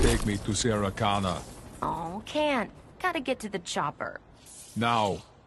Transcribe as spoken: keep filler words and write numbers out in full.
take me to Shirokelly. Oh, can't. Gotta get to the chopper. Now.